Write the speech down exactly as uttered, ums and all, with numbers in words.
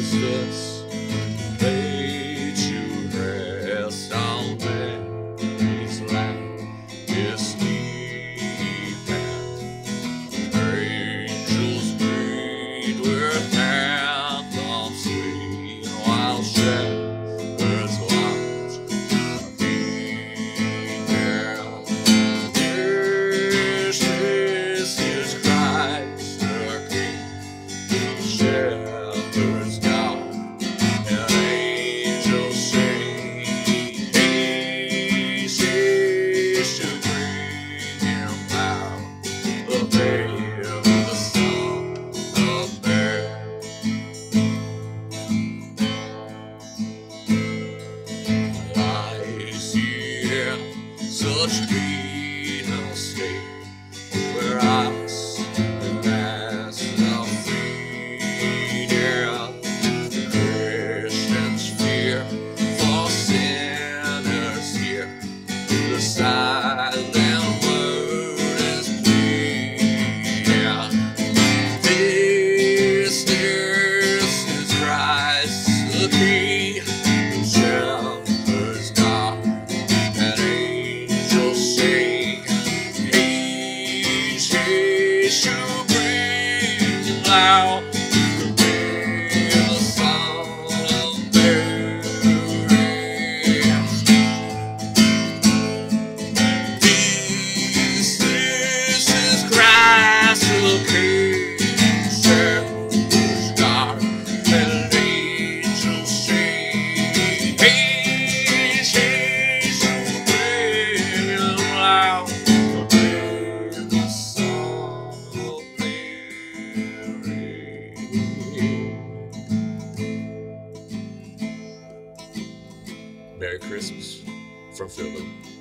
is this? Lay to rest on Mary's lap is sleeping. Angels greet with anthems sweet, while shepherds watch the beacon. This is Christ the King, shepherds God, and angels sing. Haste to bring him out, the babe, the Son of Mary. I see him such penal state, where I stand as a freedom. Christians fear for sinners here. The silent word is pleading. This, this is Christ the King, who shepherds God, and angels sing. Haste, haste to bring out the babe, the Son of Mary. This, this is Christ the King, shepherds God, and angels sing. Haste, haste to bring out the babe, the Son of Mary. Merry Christmas from Philly.